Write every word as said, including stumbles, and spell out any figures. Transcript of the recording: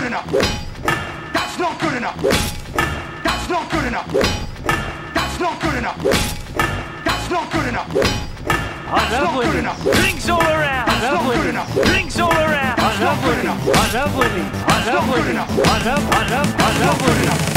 good enough. That's not good enough. That's not good enough. That's not good enough. That's not good enough. I love winning. Drinks all around. I love winning. Drinks all around. I love winning. I love winning. I love winning. I love, I love, I love winning.